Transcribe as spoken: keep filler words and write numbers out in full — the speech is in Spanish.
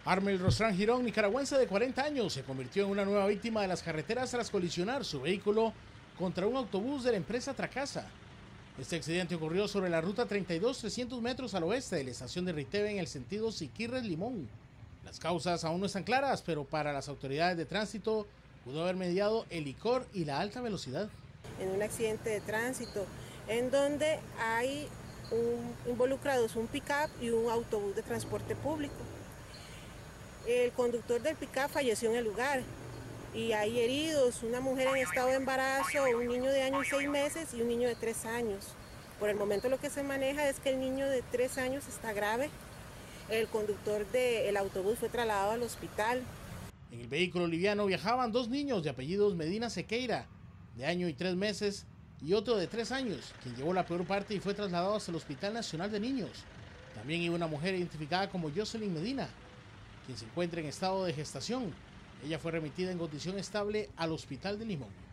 Armel Rostrán Girón, nicaragüense de cuarenta años, se convirtió en una nueva víctima de las carreteras tras colisionar su vehículo contra un autobús de la empresa Tracasa. Este accidente ocurrió sobre la ruta treinta y dos, trescientos metros al oeste de la estación de Riteve en el sentido Siquirres-Limón. Las causas aún no están claras, pero para las autoridades de tránsito pudo haber mediado el licor y la alta velocidad. En un accidente de tránsito en donde hay un, involucrados un pick-up y un autobús de transporte público. El conductor del pick-up falleció en el lugar y hay heridos, una mujer en estado de embarazo, un niño de año y seis meses y un niño de tres años. Por el momento lo que se maneja es que el niño de tres años está grave. El conductor del autobús fue trasladado al hospital. En el vehículo liviano viajaban dos niños de apellidos Medina Sequeira, de año y tres meses, y otro de tres años, quien llevó la peor parte y fue trasladado hasta el Hospital Nacional de Niños. También iba una mujer identificada como Jocelyn Medina, quien se encuentra en estado de gestación. Ella fue remitida en condición estable al Hospital de Limón.